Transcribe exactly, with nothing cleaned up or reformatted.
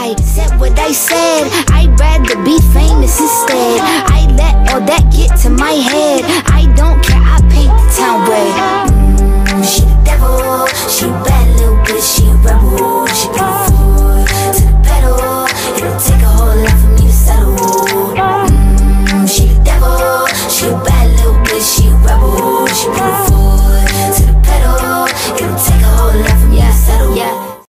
I said what I said, I'd rather be famous instead. I let all that get to my head.